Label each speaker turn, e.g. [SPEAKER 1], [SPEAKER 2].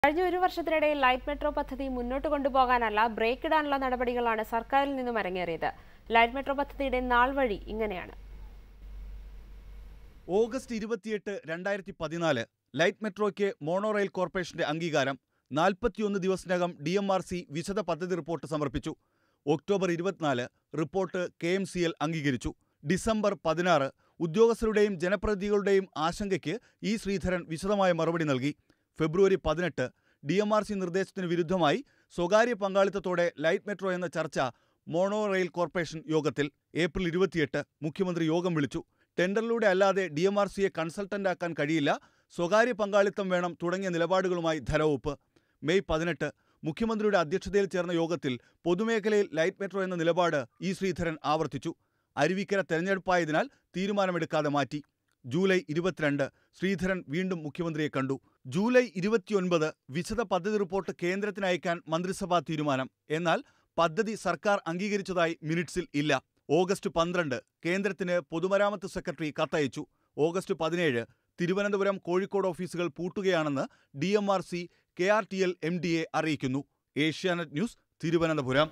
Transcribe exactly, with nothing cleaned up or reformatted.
[SPEAKER 1] കഴിഞ്ഞ ഒരു വർഷത്തിനിടയിൽ ലൈറ്റ് മെട്രോ പദ്ധതി മുന്നോട്ട് കൊണ്ടുപോകാനല്ല ബ്രേക്ക് ഇടാനുള്ള നടപടികളാണ് സർക്കാരിൽ നിന്നും അരങ്ങേറിയത്. ലൈറ്റ് മെട്രോ പദ്ധതിയുടെ നാൾ വഴി ഇങ്ങനെയാണ്.
[SPEAKER 2] ഓഗസ്റ്റ് ഇരുപത്തിയെട്ട് രണ്ടായിരത്തി പതിനാല് ലൈറ്റ് മെട്രോയ്ക്ക് മോണോ റെയിൽ കോർപ്പറേഷന്റെ അംഗീകാരം. നാൽപ്പത്തിയൊന്ന് ദിവസത്തിനകം ഡി എം ആർ സി വിശദ പദ്ധതി റിപ്പോർട്ട് സമർപ്പിച്ചു. ഒക്ടോബർ ഇരുപത്തിനാല് report K M C L അംഗീകരിച്ചു. ഡിസംബർ പതിനാറ് ഉദ്യോഗസ്ഥരുടെയും ജനപ്രതിനിധികളുടെയും ആശങ്കയ്ക്ക് ഇ ശ്രീധരൻ വിശദമായ മറുപടി നൽകി. ഫെബ്രുവരി പതിനെട്ട് ഡി എം ആർ സി നിർദ്ദേശത്തിന് വിരുദ്ധമായി സ്വകാര്യ പങ്കാളിത്തത്തോടെ ലൈറ്റ് മെട്രോ എന്ന ചർച്ച മോണോ റെയിൽ കോർപ്പറേഷൻ യോഗത്തിൽ. ഏപ്രിൽ ഇരുപത്തിയെട്ട് മുഖ്യമന്ത്രി യോഗം വിളിച്ചു. ടെൻഡറിലൂടെ അല്ലാതെ ഡി എം ആർ സിയെ കൺസൾട്ടന്റാക്കാൻ കഴിയില്ല, സ്വകാര്യ പങ്കാളിത്തം വേണം തുടങ്ങിയ നിലപാടുകളുമായി ധനവകുപ്പ്. മെയ് പതിനെട്ട് മുഖ്യമന്ത്രിയുടെ അധ്യക്ഷതയിൽ ചേർന്ന യോഗത്തിൽ പൊതുമേഖലയിൽ ലൈറ്റ് മെട്രോ എന്ന നിലപാട് ഇ ശ്രീധരൻ ആവർത്തിച്ചു. അരുവിക്കര തെരഞ്ഞെടുപ്പായതിനാൽ തീരുമാനമെടുക്കാതെ മാറ്റി. ജൂലൈ ഇരുപത്തിരണ്ട് ശ്രീധരൻ വീണ്ടും മുഖ്യമന്ത്രിയെ കണ്ടു. ജൂലൈ ഇരുപത്തിയൊൻപത് വിശദ പദ്ധതി റിപ്പോർട്ട് കേന്ദ്രത്തിന് അയക്കാൻ മന്ത്രിസഭാ തീരുമാനം. എന്നാൽ പദ്ധതി സർക്കാർ അംഗീകരിച്ചതായി മിനിറ്റ്സിൽ ഇല്ല. ഓഗസ്റ്റ് പന്ത്രണ്ട് കേന്ദ്രത്തിന് പൊതുമരാമത്ത് സെക്രട്ടറി കത്തയച്ചു. ഓഗസ്റ്റ് പതിനേഴ് തിരുവനന്തപുരം, കോഴിക്കോട് ഓഫീസുകൾ പൂട്ടുകയാണെന്ന് D M R C K R T L M ഡിയെ അറിയിക്കുന്നു. ഏഷ്യാനെറ്റ് ന്യൂസ്, തിരുവനന്തപുരം.